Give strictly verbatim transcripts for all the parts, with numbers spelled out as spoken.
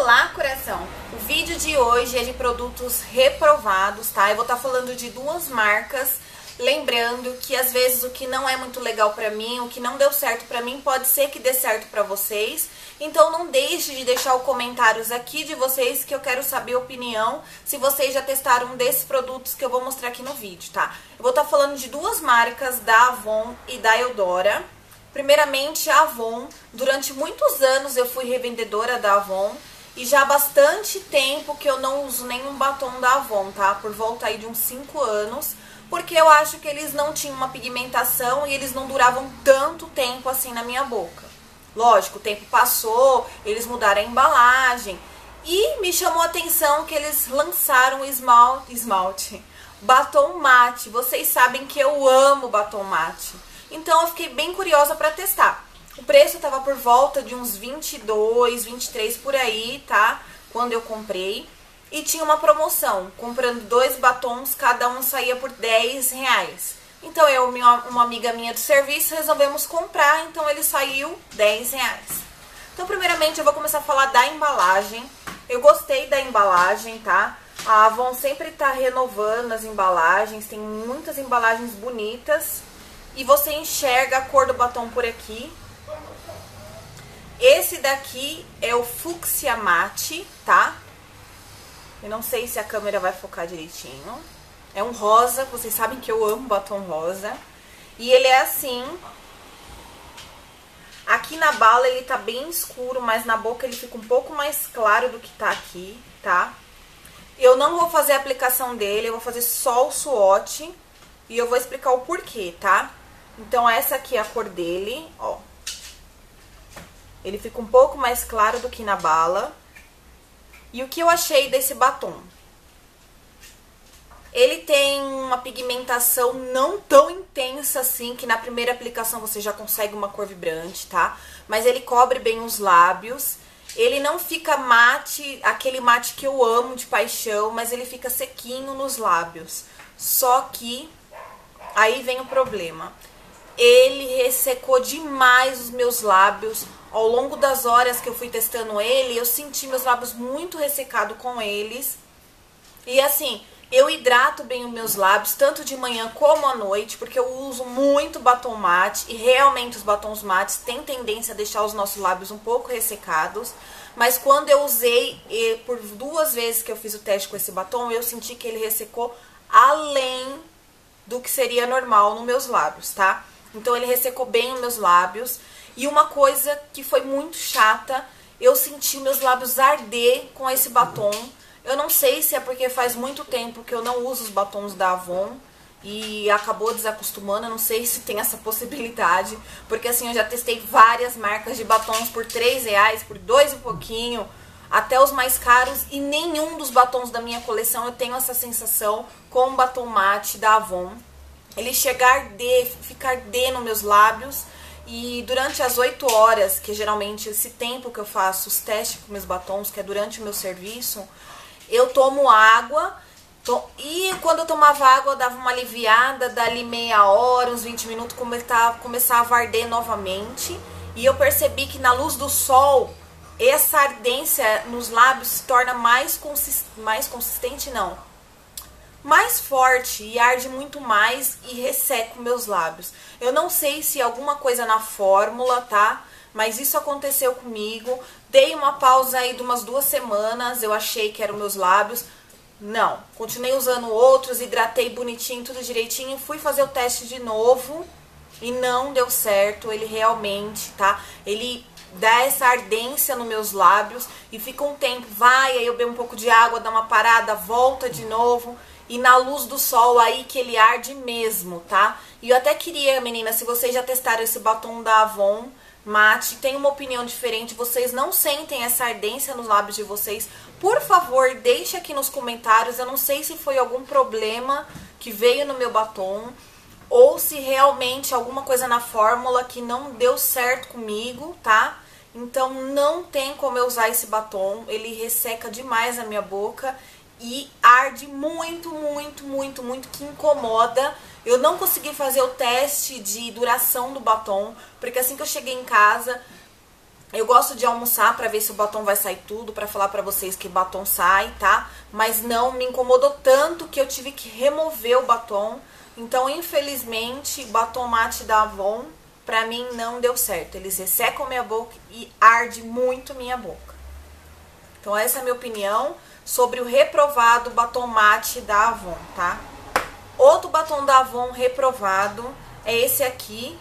Olá, coração! O vídeo de hoje é de produtos reprovados, tá? Eu vou estar falando de duas marcas, lembrando que às vezes o que não é muito legal pra mim, o que não deu certo pra mim, pode ser que dê certo pra vocês. Então não deixe de deixar os comentários aqui de vocês, que eu quero saber a opinião, se vocês já testaram um desses produtos que eu vou mostrar aqui no vídeo, tá? Eu vou estar falando de duas marcas, da Avon e da Eudora. Primeiramente, a Avon. Durante muitos anos eu fui revendedora da Avon e já há bastante tempo que eu não uso nenhum batom da Avon, tá? Por volta aí de uns cinco anos, porque eu acho que eles não tinham uma pigmentação e eles não duravam tanto tempo assim na minha boca. Lógico, o tempo passou, eles mudaram a embalagem e me chamou a atenção que eles lançaram esmalte, esmalte, batom mate. Vocês sabem que eu amo batom mate. Então eu fiquei bem curiosa para testar. O preço tava por volta de uns vinte e dois, vinte e três por aí, tá? Quando eu comprei. E tinha uma promoção. Comprando dois batons, cada um saía por dez reais. Então eu e uma amiga minha do serviço resolvemos comprar, então ele saiu dez reais. Então primeiramente eu vou começar a falar da embalagem. Eu gostei da embalagem, tá? A Avon sempre tá renovando as embalagens, tem muitas embalagens bonitas. E você enxerga a cor do batom por aqui. Esse daqui é o Fúcsia Mate, tá? Eu não sei se a câmera vai focar direitinho. É um rosa, vocês sabem que eu amo batom rosa. E ele é assim. Aqui na bala ele tá bem escuro, mas na boca ele fica um pouco mais claro do que tá aqui, tá? Eu não vou fazer a aplicação dele, eu vou fazer só o swatch. E eu vou explicar o porquê, tá? Então essa aqui é a cor dele, ó. Ele fica um pouco mais claro do que na bala. E o que eu achei desse batom? Ele tem uma pigmentação não tão intensa assim, que na primeira aplicação você já consegue uma cor vibrante, tá? Mas ele cobre bem os lábios. Ele não fica mate, aquele mate que eu amo de paixão, mas ele fica sequinho nos lábios. Só que aí vem o problema. Ele ressecou demais os meus lábios. Ao longo das horas que eu fui testando ele, eu senti meus lábios muito ressecados com eles. E assim, eu hidrato bem os meus lábios, tanto de manhã como à noite, porque eu uso muito batom mate. E realmente os batons mates têm tendência a deixar os nossos lábios um pouco ressecados. Mas quando eu usei, e por duas vezes que eu fiz o teste com esse batom, eu senti que ele ressecou além do que seria normal nos meus lábios, tá? Então ele ressecou bem os meus lábios. E uma coisa que foi muito chata, eu senti meus lábios arder com esse batom. Eu não sei se é porque faz muito tempo que eu não uso os batons da Avon e acabou desacostumando, eu não sei se tem essa possibilidade. Porque assim, eu já testei várias marcas de batons por três reais, por dois e pouquinho, até os mais caros, e nenhum dos batons da minha coleção eu tenho essa sensação com o batom mate da Avon. Ele chega a arder, fica arder nos meus lábios. E durante as oito horas, que geralmente esse tempo que eu faço os testes com meus batons, que é durante o meu serviço, eu tomo água. To... E quando eu tomava água, eu dava uma aliviada, dali meia hora, uns vinte minutos, começava, começava a arder novamente. E eu percebi que na luz do sol, essa ardência nos lábios se torna mais, consist... mais consistente, não. mais forte e arde muito mais e resseco meus lábios. Eu não sei se é alguma coisa na fórmula, tá? Mas isso aconteceu comigo. Dei uma pausa aí de umas duas semanas, eu achei que eram meus lábios. Não, continuei usando outros, hidratei bonitinho, tudo direitinho. Fui fazer o teste de novo e não deu certo. Ele realmente, tá? Ele dá essa ardência nos meus lábios e fica um tempo, vai, aí eu bebo um pouco de água, dá uma parada, volta de novo. E na luz do sol aí que ele arde mesmo, tá? E eu até queria, meninas, se vocês já testaram esse batom da Avon mate, tem uma opinião diferente, vocês não sentem essa ardência nos lábios de vocês, por favor, deixe aqui nos comentários. Eu não sei se foi algum problema que veio no meu batom, ou se realmente alguma coisa na fórmula que não deu certo comigo, tá? Então não tem como eu usar esse batom, ele resseca demais a minha boca. E arde muito, muito, muito, muito, que incomoda. Eu não consegui fazer o teste de duração do batom, porque assim que eu cheguei em casa, Eu gosto de almoçar pra ver se o batom vai sair tudo, pra falar pra vocês que batom sai, tá? Mas não me incomodou tanto que eu tive que remover o batom. Então, infelizmente, batom mate da Avon, pra mim, não deu certo. Eles ressecam minha boca e arde muito minha boca. Então, essa é a minha opinião sobre o reprovado batom mate da Avon, tá? Outro batom da Avon reprovado é esse aqui,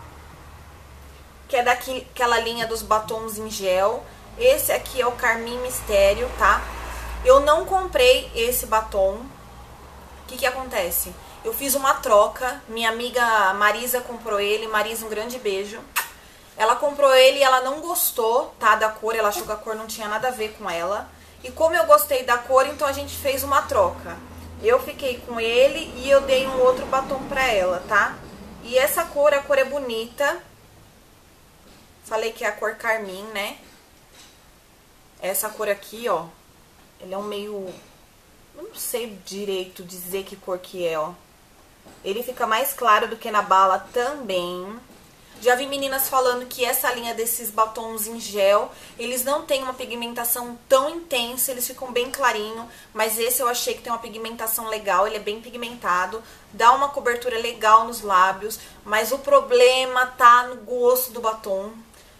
que é daquela linha dos batons em gel. Esse aqui é o Carmim Mistério, tá? Eu não comprei esse batom. O que que acontece? Eu fiz uma troca, minha amiga Marisa comprou ele. Marisa, um grande beijo. Ela comprou ele e ela não gostou, tá, da cor. Ela achou que a cor não tinha nada a ver com ela. E como eu gostei da cor, então a gente fez uma troca. Eu fiquei com ele e eu dei um outro batom pra ela, tá? E essa cor, a cor é bonita. Falei que é a cor carmim, né? Essa cor aqui, ó. Ele é um meio... Eu não sei direito dizer que cor que é, ó. Ele fica mais claro do que na bala também. Já vi meninas falando que essa linha desses batons em gel, eles não têm uma pigmentação tão intensa, eles ficam bem clarinho, mas esse eu achei que tem uma pigmentação legal, ele é bem pigmentado, dá uma cobertura legal nos lábios, mas o problema tá no gosto do batom.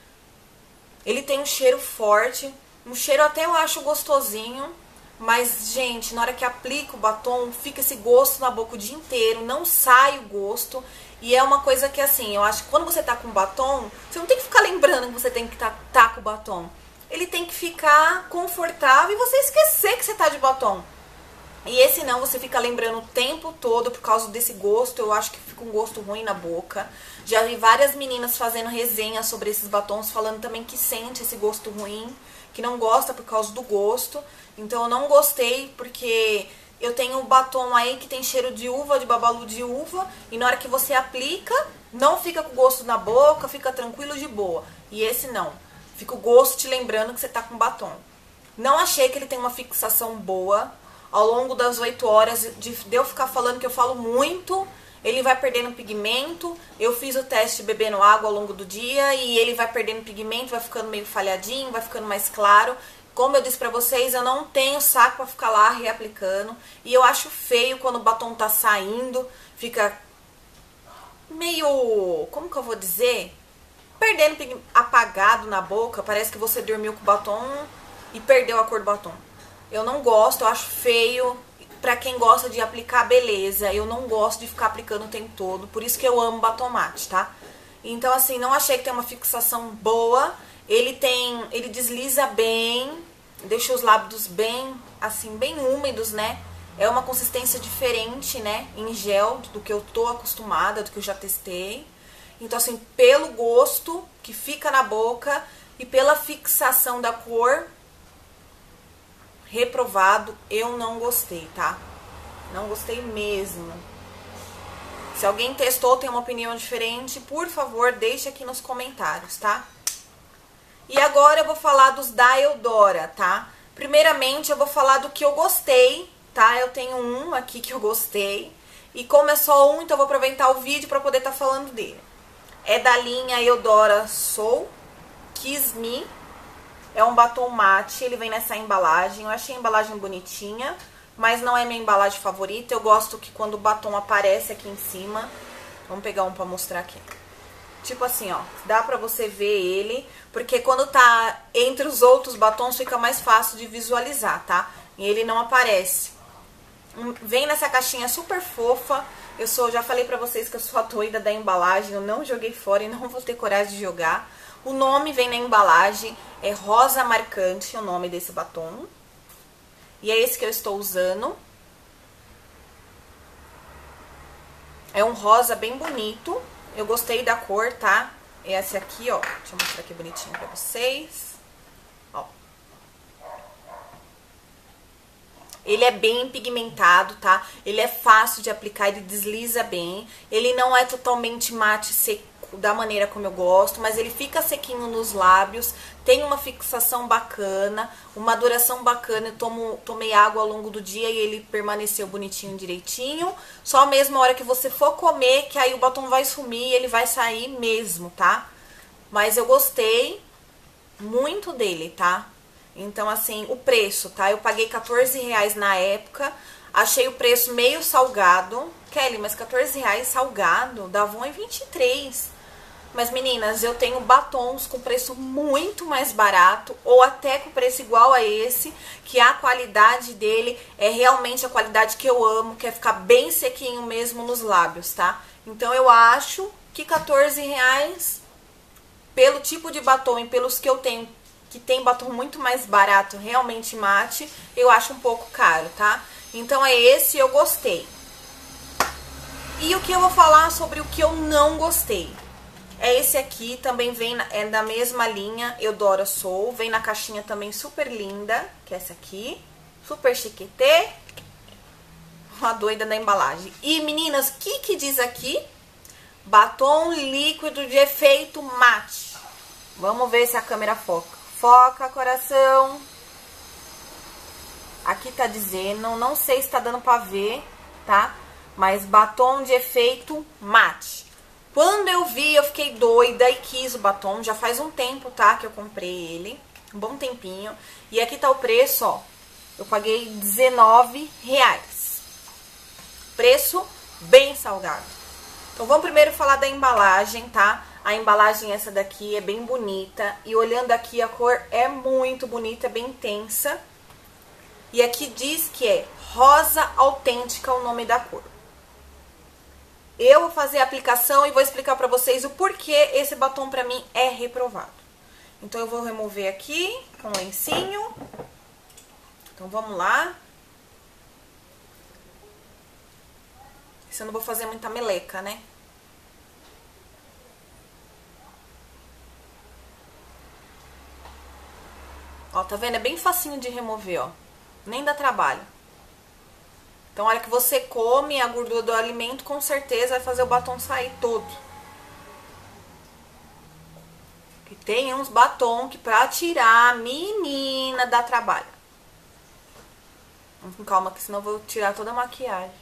Ele tem um cheiro forte, um cheiro até eu acho gostosinho, mas, gente, na hora que aplica o batom, fica esse gosto na boca o dia inteiro, não sai o gosto. E é uma coisa que, assim, eu acho que quando você tá com batom, você não tem que ficar lembrando que você tem que tá, tá com batom. Ele tem que ficar confortável e você esquecer que você tá de batom. E esse não, você fica lembrando o tempo todo por causa desse gosto. Eu acho que fica um gosto ruim na boca. Já vi várias meninas fazendo resenha sobre esses batons, falando também que sente esse gosto ruim, que não gosta por causa do gosto. Então eu não gostei porque eu tenho um batom aí que tem cheiro de uva, de babalu de uva, e na hora que você aplica, não fica com gosto na boca, fica tranquilo de boa. E esse não, fica o gosto te lembrando que você tá com batom. Não achei que ele tem uma fixação boa. Ao longo das oito horas de eu ficar falando que eu falo muito, ele vai perdendo pigmento. Eu fiz o teste bebendo água ao longo do dia e ele vai perdendo pigmento, vai ficando meio falhadinho, vai ficando mais claro. Como eu disse pra vocês, eu não tenho saco pra ficar lá reaplicando. E eu acho feio quando o batom tá saindo, fica meio, como que eu vou dizer? Perdendo apagado na boca, parece que você dormiu com o batom e perdeu a cor do batom. Eu não gosto, eu acho feio. Pra quem gosta de aplicar, beleza. Eu não gosto de ficar aplicando o tempo todo, por isso que eu amo batom mate, tá? Então, assim, não achei que tem uma fixação boa. Ele tem, ele desliza bem, deixa os lábios bem, assim, bem úmidos, né? É uma consistência diferente, né, em gel, do que eu tô acostumada, do que eu já testei. Então, assim, pelo gosto que fica na boca e pela fixação da cor, reprovado, eu não gostei, tá? Não gostei mesmo. Se alguém testou, tem uma opinião diferente, por favor, deixe aqui nos comentários, tá? E agora eu vou falar dos da Eudora, tá? Primeiramente, eu vou falar do que eu gostei, tá? Eu tenho um aqui que eu gostei. E como é só um, então eu vou aproveitar o vídeo pra poder estar falando dele. É da linha Eudora Soul Kiss Me. É um batom mate, ele vem nessa embalagem. Eu achei a embalagem bonitinha, mas não é minha embalagem favorita. Eu gosto que quando o batom aparece aqui em cima... Vamos pegar um pra mostrar aqui. Tipo assim, ó, dá pra você ver ele, porque quando tá entre os outros batons fica mais fácil de visualizar, tá? E ele não aparece. Vem nessa caixinha super fofa. Eu sou, já falei pra vocês que eu sou a doida da embalagem, eu não joguei fora e não vou ter coragem de jogar. O nome vem na embalagem, é Rosa Marcante, o nome desse batom. E é esse que eu estou usando. É um rosa bem bonito. Eu gostei da cor, tá? Esse aqui, ó. Deixa eu mostrar aqui bonitinho pra vocês. Ó. Ele é bem pigmentado, tá? Ele é fácil de aplicar, ele desliza bem. Ele não é totalmente mate seco da maneira como eu gosto, mas ele fica sequinho nos lábios, tem uma fixação bacana, uma duração bacana. Eu tomo, tomei água ao longo do dia e ele permaneceu bonitinho, direitinho. Só mesmo a hora que você for comer, que aí o batom vai sumir e ele vai sair mesmo, tá? Mas eu gostei. muito dele, tá? Então, assim, o preço, tá? Eu paguei quatorze reais na época, achei o preço meio salgado. Kelly, mas quatorze reais salgado? Da Avon é vinte e três. Mas, meninas, eu tenho batons com preço muito mais barato, ou até com preço igual a esse, que a qualidade dele é realmente a qualidade que eu amo, que é ficar bem sequinho mesmo nos lábios, tá? Então, eu acho que quatorze reais, pelo tipo de batom e pelos que eu tenho, que tem batom muito mais barato, realmente mate, eu acho um pouco caro, tá? Então, é esse, eu gostei. E o que eu vou falar sobre o que eu não gostei? É esse aqui, também vem, na, é da mesma linha, Eudora Soul. Vem na caixinha também super linda, que é essa aqui. Super chiquetê. Uma doida da embalagem. E, meninas, o que que diz aqui? Batom líquido de efeito mate. Vamos ver se a câmera foca. Foca, coração. Aqui tá dizendo, não sei se tá dando pra ver, tá? Mas batom de efeito mate. Quando eu vi, eu fiquei doida e quis o batom. Já faz um tempo, tá, que eu comprei ele. Um bom tempinho. E aqui tá o preço, ó. Eu paguei dezenove reais. Preço bem salgado. Então, vamos primeiro falar da embalagem, tá? A embalagem essa daqui é bem bonita. E olhando aqui, a cor é muito bonita, é bem intensa. E aqui diz que é rosa autêntica o nome da cor. Eu vou fazer a aplicação e vou explicar pra vocês o porquê esse batom pra mim é reprovado. Então, eu vou remover aqui com o lencinho. Então, vamos lá. Isso eu não vou fazer muita meleca, né? Ó, tá vendo? É bem facinho de remover, ó. Nem dá trabalho. Então, a hora que você come a gordura do alimento, com certeza vai fazer o batom sair todo. Que tem uns batom que pra tirar, menina, dá trabalho. Vamos com calma, que senão eu vou tirar toda a maquiagem.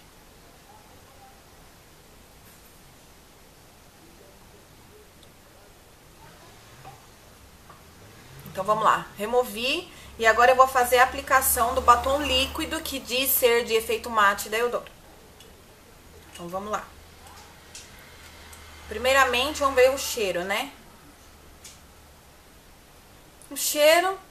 Então, vamos lá. Removi. E agora eu vou fazer a aplicação do batom líquido que diz ser de efeito mate da Eudora. Então, vamos lá. Primeiramente, vamos ver o cheiro, né? O cheiro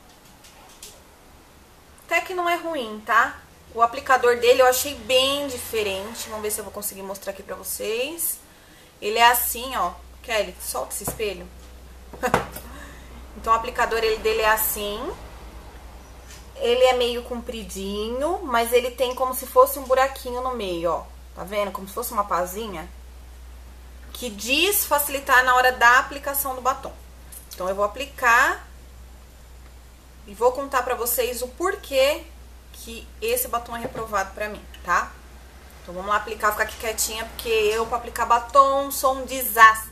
até que não é ruim, tá? O aplicador dele eu achei bem diferente. Vamos ver se eu vou conseguir mostrar aqui pra vocês. Ele é assim, ó. Kelly, solta esse espelho. Então, o aplicador ele, dele é assim. Ele é meio compridinho, mas ele tem como se fosse um buraquinho no meio, ó. Tá vendo? Como se fosse uma pazinha. Que diz facilitar na hora da aplicação do batom. Então, eu vou aplicar e vou contar pra vocês o porquê que esse batom é reprovado pra mim, tá? Então, vamos lá aplicar, ficar aqui quietinha, porque eu, pra aplicar batom, sou um desastre.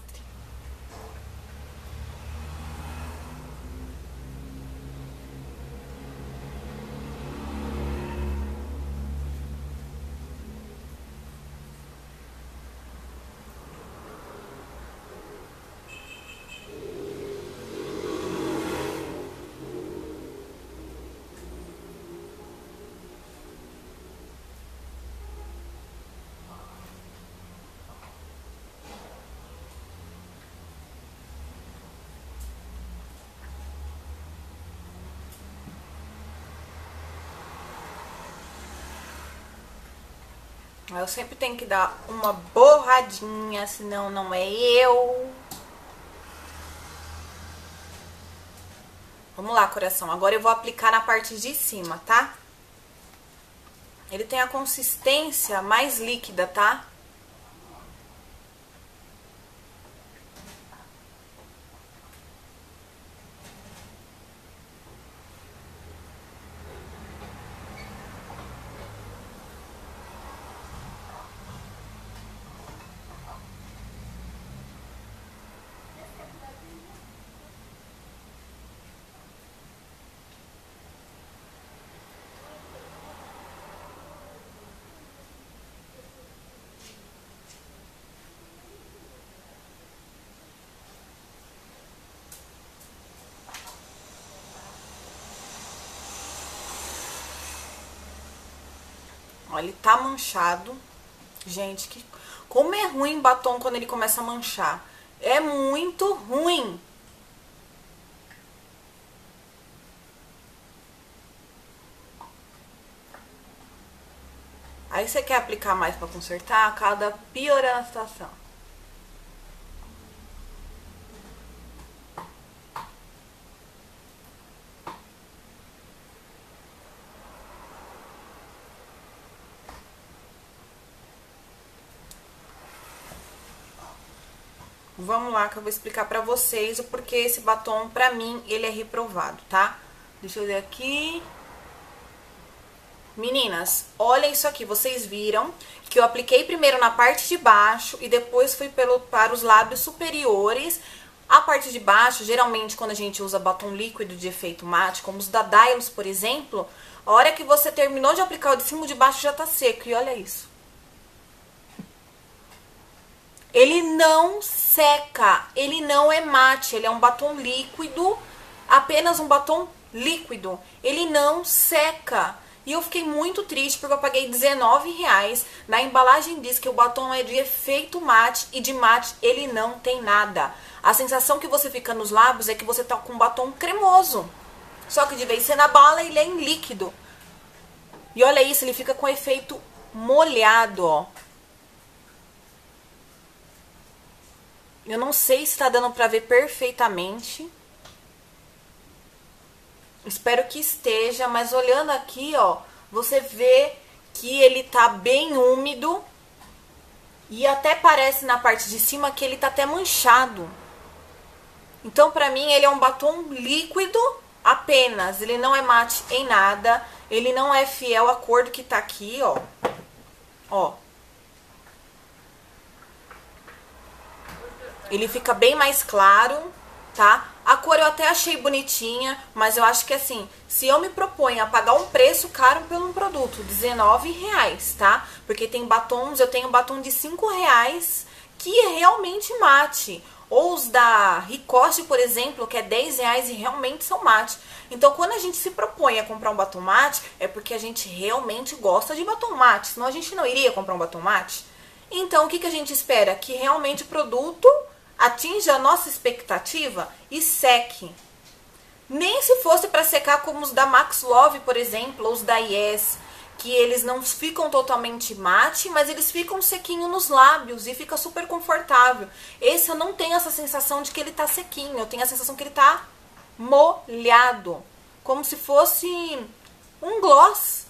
Eu sempre tenho que dar uma borradinha, senão não é eu. Vamos lá, coração. Agora eu vou aplicar na parte de cima, tá? Ele tem a consistência mais líquida, tá? Ó, ele tá manchado. Gente, que... como é ruim batom quando ele começa a manchar. É muito ruim. Aí você quer aplicar mais pra consertar, acaba piorando a situação. Vamos lá que eu vou explicar pra vocês o porquê esse batom, pra mim, ele é reprovado, tá? Deixa eu ver aqui. Meninas, olha isso aqui, vocês viram que eu apliquei primeiro na parte de baixo e depois fui pelo, para os lábios superiores. A parte de baixo, geralmente quando a gente usa batom líquido de efeito mate, como os da Dylos, por exemplo, a hora que você terminou de aplicar o de cima e de baixo já tá seco, e olha isso. Ele não seca, ele não é mate, ele é um batom líquido, apenas um batom líquido. Ele não seca. E eu fiquei muito triste porque eu paguei dezenove reais. Na embalagem diz que o batom é de efeito mate e de mate ele não tem nada. A sensação que você fica nos lábios é que você tá com um batom cremoso. Só que de vez em ser na bala ele é em líquido. E olha isso, ele fica com efeito molhado, ó. Eu não sei se tá dando pra ver perfeitamente. Espero que esteja, mas olhando aqui, ó, você vê que ele tá bem úmido. E até parece na parte de cima que ele tá até manchado. Então, pra mim, ele é um batom líquido apenas. Ele não é mate em nada. Ele não é fiel à cor do que tá aqui, ó. Ó. Ele fica bem mais claro, tá? A cor eu até achei bonitinha, mas eu acho que assim, se eu me proponho a pagar um preço caro por um produto, dezenove reais, tá? Porque tem batons, eu tenho batom de cinco reais que é realmente mate. Ou os da Ricoste, por exemplo, que é dez reais e realmente são mate. Então, quando a gente se propõe a comprar um batom mate, é porque a gente realmente gosta de batom mate. Senão a gente não iria comprar um batom mate. Então, o que, que a gente espera? Que realmente o produto atinja a nossa expectativa e seque. Nem se fosse para secar como os da Max Love, por exemplo, ou os da Yes, que eles não ficam totalmente mate, mas eles ficam sequinho nos lábios e fica super confortável. Esse eu não tenho essa sensação de que ele tá sequinho, eu tenho a sensação que ele tá molhado, como se fosse um gloss.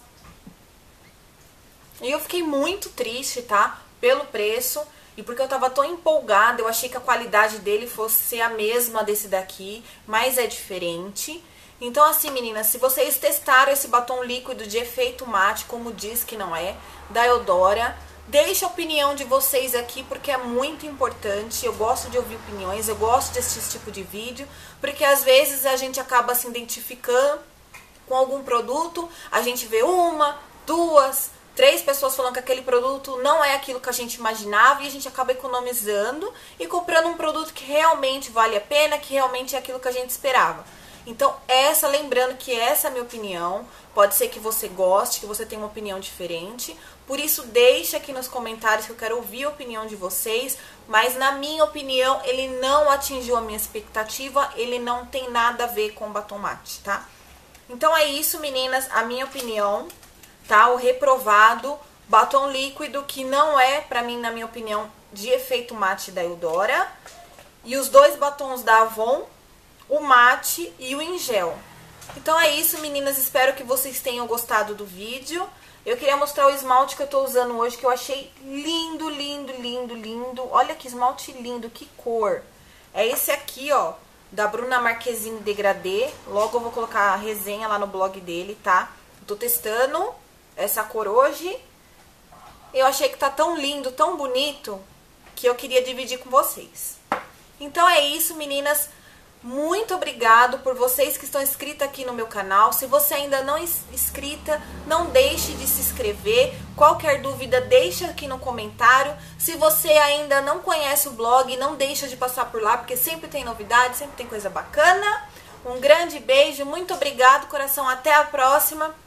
E eu fiquei muito triste, tá? Pelo preço. E porque eu tava tão empolgada, eu achei que a qualidade dele fosse ser a mesma desse daqui, mas é diferente. Então assim, meninas, se vocês testaram esse batom líquido de efeito mate, como diz que não é, da Eudora, deixe a opinião de vocês aqui, porque é muito importante. Eu gosto de ouvir opiniões, eu gosto de assistir esse tipo de vídeo, porque às vezes a gente acaba se identificando com algum produto, a gente vê uma, duas... três pessoas falando que aquele produto não é aquilo que a gente imaginava e a gente acaba economizando e comprando um produto que realmente vale a pena, que realmente é aquilo que a gente esperava. Então, essa, lembrando que essa é a minha opinião, pode ser que você goste, que você tenha uma opinião diferente, por isso deixa aqui nos comentários que eu quero ouvir a opinião de vocês, mas na minha opinião, ele não atingiu a minha expectativa, ele não tem nada a ver com batom mate, tá? Então é isso, meninas, a minha opinião. Tá? O reprovado, batom líquido, que não é, pra mim, na minha opinião, de efeito mate da Eudora. E os dois batons da Avon, o mate e o em gel. Então é isso, meninas, espero que vocês tenham gostado do vídeo. Eu queria mostrar o esmalte que eu tô usando hoje, que eu achei lindo, lindo, lindo, lindo. Olha que esmalte lindo, que cor. É esse aqui, ó, da Bruna Marquezine Degradê. Logo eu vou colocar a resenha lá no blog dele, tá? Eu tô testando essa cor hoje. Eu achei que tá tão lindo, tão bonito, que eu queria dividir com vocês. Então é isso, meninas. Muito obrigado por vocês que estão inscritas aqui no meu canal. Se você ainda não é inscrita, não deixe de se inscrever. Qualquer dúvida, deixa aqui no comentário. Se você ainda não conhece o blog, não deixa de passar por lá, porque sempre tem novidade, sempre tem coisa bacana. Um grande beijo, muito obrigado, coração. Até a próxima.